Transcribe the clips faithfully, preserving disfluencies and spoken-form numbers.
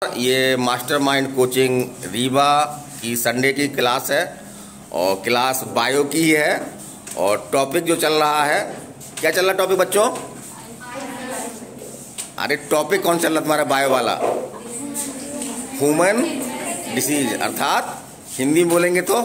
ये mastermind coaching Rewa की Sunday की क्लास है और क्लास बायो की है। और टॉपिक जो चल रहा है, क्या चल रहा टॉपिक बच्चों? अरे टॉपिक कौन चल रहा तुम्हारा बायो वाला? ह्यूमन डिसीज, अर्थात हिंदी में बोलेंगे तो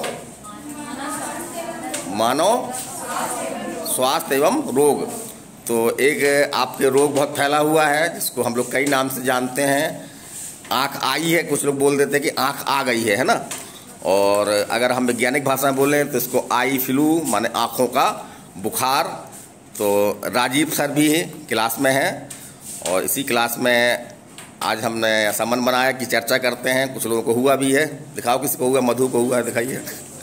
मानव स्वास्थ्य एवं रोग। तो एक आपके रोग बहुत फैला हुआ है जिसको हम लोग कई नाम से जानते हैं। आँख आई है, कुछ लोग बोल देते हैं कि आँख आ गई है है ना। और अगर हम वैज्ञानिक भाषा में बोलें तो इसको आई फ्लू माने आँखों का बुखार। तो राजीव सर भी क्लास में हैं और इसी क्लास में आज हमने ऐसा मन बनाया कि चर्चा करते हैं। कुछ लोगों को हुआ भी है, दिखाओ किसी को हुआ? मधु को हुआ है, दिखाइए।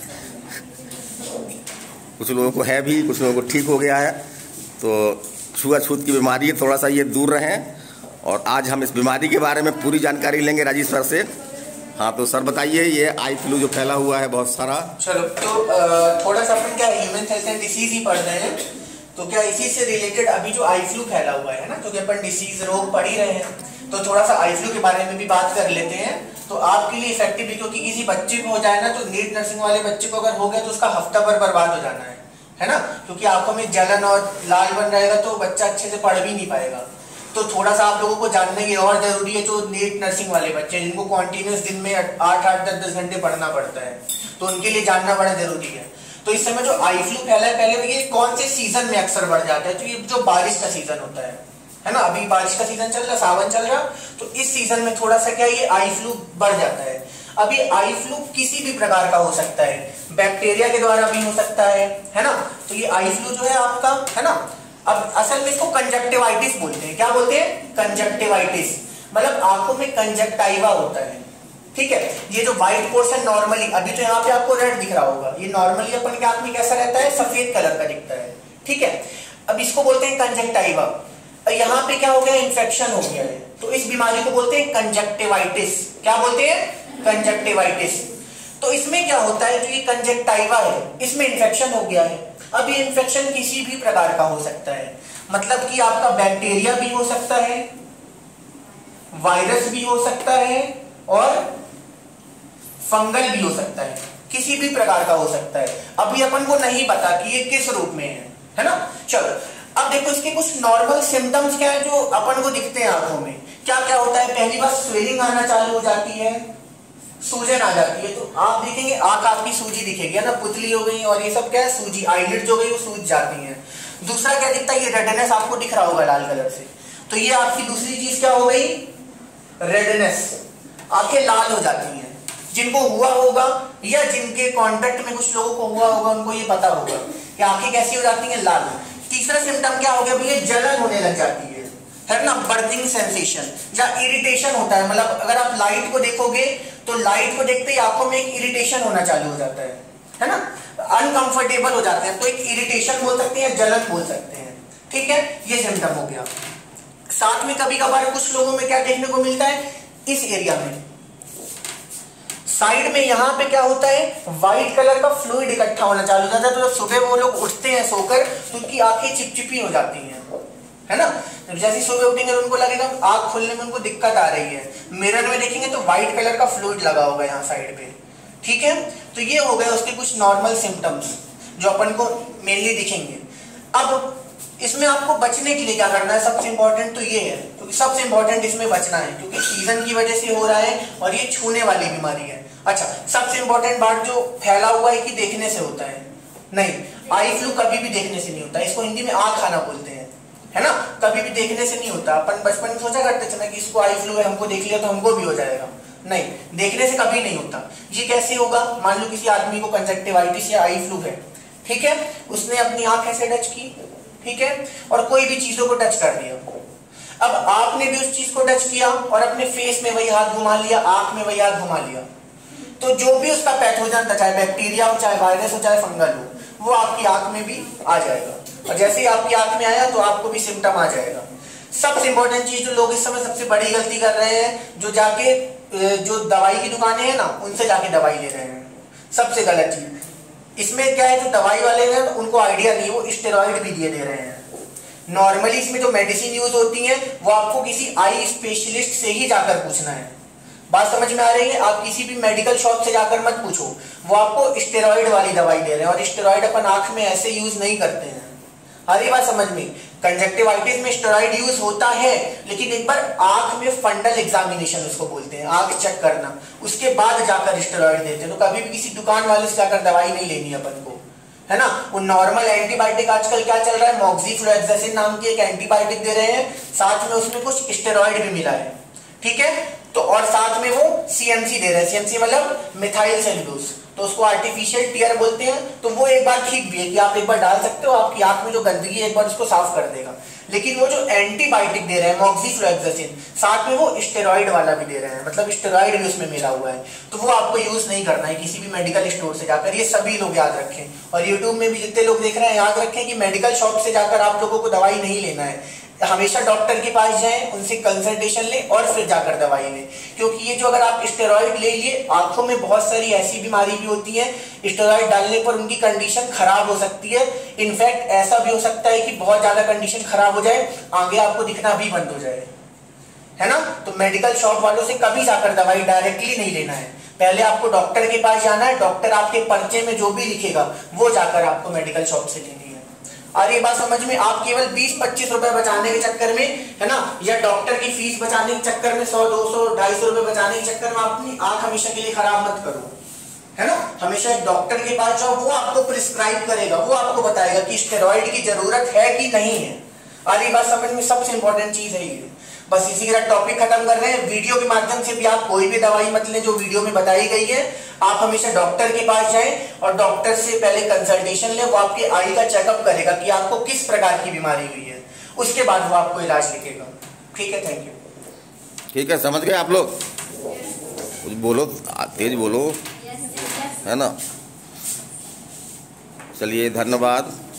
कुछ लोगों को है भी, कुछ लोगों को ठीक हो गया है। तो छुआछूत की बीमारी है, थोड़ा सा ये दूर रहें। और आज हम इस बीमारी के बारे में पूरी जानकारी लेंगे राजीव सर से। हाँ तो सर बताइए, ये आई फ्लू जो फैला हुआ है बहुत सारा। चलो तो थोड़ा सा अपन क्या ह्यूमन हेल्थ एंड डिसीज ही पढ़ रहे हैं, तो क्या इसी से रिलेटेड अभी जो आई फ्लू फैला हुआ है ना, तो क्या अपन डिसीज रोग पढ़ ही रहे हैं, तो थोड़ा सा आई फ्लू के बारे में भी बात कर लेते हैं। तो आपके लिए इफेक्टिव भी, क्योंकि किसी बच्चे को हो जाए ना, तो नीट नर्सिंग वाले बच्चे को अगर हो गया तो उसका हफ्ता भर बर्बाद हो जाना है है ना। क्योंकि आंखों में जलन और लाल बन रहेगा तो बच्चा अच्छे से पढ़ भी नहीं पाएगा। तो थोड़ा सा आप लोगों को जानना ये और जरूरी है, जो नीट नर्सिंग वाले बच्चे जिनको कॉन्टिन्यूस दिन में आठ आठ दस दस घंटे पढ़ना पड़ता है, तो उनके लिए जानना बड़ा जरूरी है। तो इस समय जो आई फ्लू फैला है, पहले ये कौन से सीजन में अक्सर बढ़ जाता है? तो ये जो बारिश का सीजन होता है है ना, अभी बारिश का सीजन चल रहा है, सावन चल रहा, तो इस सीजन में थोड़ा सा क्या ये आई फ्लू बढ़ जाता है। अब ये आई फ्लू किसी भी प्रकार का हो सकता है, बैक्टीरिया के द्वारा भी हो सकता है है ना। तो ये आई फ्लू जो है आपका है ना, अब असल में इसको कंजक्टिवाइटिस बोलते हैं। क्या बोलते हैं? कंजक्टिवाइटिस, मतलब आंखों में कंजक्टाइवा होता है। ठीक है, ये जो व्हाइट पोर्शन नॉर्मली, अभी तो यहाँ पे आपको रेड दिख रहा होगा, ये नॉर्मली अपन के आंख में कैसा रहता है? सफेद कलर का दिखता है। ठीक है, अब इसको बोलते हैं कंजक्टाइवा। यहाँ पे क्या हो गया? इन्फेक्शन हो गया है, तो इस बीमारी को बोलते हैं कंजक्टिवाइटिस। क्या बोलते हैं? कंजक्टिवाइटिस। तो इसमें क्या होता है, जो ये कंजक्टाइवा है इसमें इन्फेक्शन हो गया है। अब ये इन्फेक्शन किसी भी प्रकार का हो सकता है, मतलब कि आपका बैक्टीरिया भी हो सकता है, वायरस भी हो सकता है और फंगल भी हो सकता है, किसी भी प्रकार का हो सकता है। अभी अपन को नहीं पता कि ये किस रूप में है है ना। चलो अब देखो इसके कुछ नॉर्मल सिम्टम्स क्या है जो अपन को दिखते हैं आंखों में। क्या क्या होता है? पहली बार स्वेलिंग आना चालू हो जाती है, सूजन आ जाती है। तो आप देखेंगे आंख आपकी सूजी दिखेगी है ना, पुतली हो गई और ये सब क्या है? सूजी, आईलिड जो गई वो सूज जाती है। दूसरा क्या दिखता है? ये रेडनेस आपको दिख रहा होगा लाल कलर से, तो ये आपकी दूसरी चीज क्या हो गई? रेडनेस, आंखें लाल हो जाती हैं। जिनको हुआ होगा या जिनके कांटेक्ट में कुछ लोगों को हुआ होगा उनको ये पता होगा कि आंखें कैसी हो जाती हैं? लाल। तीसरा सिम्टम क्या हो गया भैया? जलन होने लग जाती है है ना, बर्निंग सेंसेशन या इरिटेशन होता है। मतलब अगर आप लाइट को देखोगे तो लाइट को देखते ही आंखों में एक इरिटेशन होना चालू हो जाता है है ना, अनकंफर्टेबल हो जाते हैं। तो एक इरिटेशन बोल सकते हैं, जलन बोल सकते हैं। ठीक है, ये सिम्टम हो गया। साथ में कभी कभार कुछ लोगों में क्या देखने को मिलता है, इस एरिया में साइड में यहाँ पे क्या होता है? व्हाइट कलर का फ्लूइड इकट्ठा होना चालू हो जाता है। तो जब सुबह वो लोग उठते हैं सोकर तो उनकी आंखें चिपचिपी हो जाती हैं है ना। जैसे सुबह उठेंगे तो उनको लगेगा आंख खोलने में उनको दिक्कत आ रही है। मिरर में देखेंगे तो व्हाइट कलर का फ्लूइड लगा होगा यहाँ साइड पे। ठीक है, तो ये हो गए उसके कुछ नॉर्मल सिम्टम्स जो अपन को मेनली दिखेंगे। अब इसमें आपको बचने के लिए क्या करना है? सबसे इंपॉर्टेंट तो ये है, क्योंकि सबसे इंपॉर्टेंट इसमें बचना है, क्योंकि सीजन की वजह से हो रहा है और ये छूने वाली बीमारी है। अच्छा, सबसे इंपॉर्टेंट बात जो फैला हुआ है कि देखने से होता है, नहीं, आई फ्लू कभी भी देखने से नहीं होता। इसको हिंदी में आंख आना बोलते हैं है ना, कभी भी देखने से नहीं होता। अपन बचपन में सोचा करते थे ना कि इसको आई फ्लू है, हमको देख लिया तो हमको भी हो जाएगा। नहीं, देखने से कभी नहीं होता। ये कैसे होगा? मान लो किसी आदमी को कंजक्टिवाइटिस या आई फ्लू है, ठीक है, उसने अपनी आंख ऐसे टच की, ठीक है, और कोई भी चीजों को टच कर दिया। अब आपने भी उस चीज को टच किया और अपने फेस में वही हाथ घुमा लिया, आंख में वही हाथ घुमा लिया, तो जो भी उसका पैथोजन था, चाहे बैक्टीरिया हो, चाहे वायरस हो, चाहे फंगल हो, वो आपकी आंख में भी आ जाएगा। और जैसे ही आपकी आंख में आया तो आपको भी सिम्टम आ जाएगा। सबसे इंपॉर्टेंट चीज जो लोग इस समय सबसे बड़ी गलती कर रहे हैं, जो जाके जो दवाई की दुकानें हैं ना, उनसे जाके दवाई ले रहे हैं, सबसे गलत चीज। इसमें क्या है, जो दवाई वाले हैं उनको आइडिया नहीं, वो स्टेरॉइड भी दिए दे रहे हैं। नॉर्मली इसमें जो मेडिसिन यूज होती है वो आपको किसी आई स्पेशलिस्ट से ही जाकर पूछना है। बात समझ में आ रही है? आप किसी भी मेडिकल शॉप से जाकर मत पूछो, वो आपको स्टेरॉइड वाली दवाई दे रहे हैं, और स्टेरॉइड अपन आंख में ऐसे यूज नहीं करते हैं। हरी बात समझ में? कंजक्टिवाइटिस में स्टेरॉइड यूज होता है, लेकिन एक बार आंख में फंडल एग्जामिनेशन उसको बोलते हैं, आंख चेक करना, उसके बाद जाकर स्टेरॉइड देते हैं। तो कभी भी किसी दुकान वाले से जाकर दवाई नहीं लेनी अपन को, है ना। वो नॉर्मल एंटीबायोटिक आजकल क्या चल रहा है, मॉक्सीफ्लोक्सासिन नाम की एक एंटीबायोटिक दे रहे हैं, साथ में उसमें कुछ स्टेरॉइड भी मिला है, ठीक है। तो और साथ में वो सीएमसी दे रहे हैं, सीएमसी मतलब मिथाइल सेलुलोज, तो उसको आर्टिफिशियल टीयर बोलते हैं। तो वो एक बार ठीक भी है कि आप एक बार डाल सकते हो, आपकी आंख में जो गंदगी है एक बार उसको साफ कर देगा। लेकिन वो जो एंटीबायोटिक दे रहे हैं मॉक्सीफ्लोक्सासिन, साथ में वो स्टेरॉइड वाला भी दे रहे हैं, मतलब स्टेरॉइड भी उसमें मिला हुआ है, तो वो आपको यूज नहीं करना है किसी भी मेडिकल स्टोर से जाकर। ये सभी लोग याद रखें, और यूट्यूब में भी जितने लोग देख रहे हैं याद रखें कि मेडिकल शॉप से जाकर आप लोगों को दवाई नहीं लेना है। हमेशा डॉक्टर के पास जाएं, उनसे कंसल्टेशन लें और फिर जाकर दवाई लें। क्योंकि ये जो अगर आप स्टेरॉइड ले लिए, आंखों में बहुत सारी ऐसी बीमारी भी होती है, स्टेरॉइड डालने पर उनकी कंडीशन खराब हो सकती है। इनफैक्ट ऐसा भी हो सकता है कि बहुत ज्यादा कंडीशन खराब हो जाए, आगे आपको दिखना भी बंद हो जाए, है ना। तो मेडिकल शॉप वालों से कभी जाकर दवाई डायरेक्टली नहीं लेना है, पहले आपको डॉक्टर के पास जाना है, डॉक्टर आपके पर्चे में जो भी लिखेगा वो जाकर आपको मेडिकल शॉप से लेनी है। और ये बात समझ में, आप केवल बीस पच्चीस रुपए बचाने के चक्कर में, है ना, या डॉक्टर की फीस बचाने के चक्कर में, सौ दो सौ ढाई सौ रुपए बचाने के चक्कर में अपनी आंख हमेशा के लिए खराब मत करो, है ना। हमेशा एक डॉक्टर के पास जाओ, वो आपको प्रिस्क्राइब करेगा, वो आपको बताएगा कि स्टेरॉइड की जरूरत है कि नहीं है। और ये बात समझ में, सबसे इंपॉर्टेंट चीज है ये। बस इसी के साथ टॉपिक खत्म कर रहे हैं। वीडियो के माध्यम से भी आप कोई भी दवाई मत लें जो वीडियो में बताई गई है। आप हमेशा डॉक्टर के पास जाएं और डॉक्टर से पहले कंसल्टेशन लें, वो आपके आई का चेकअप करेगा कि आपको किस प्रकार की बीमारी हुई है, उसके बाद वो आपको इलाज लिखेगा। ठीक है, थैंक यू। ठीक है, समझ गए आप लोग? कुछ बोलो, तेज बोलो, है ना। चलिए, धन्यवाद।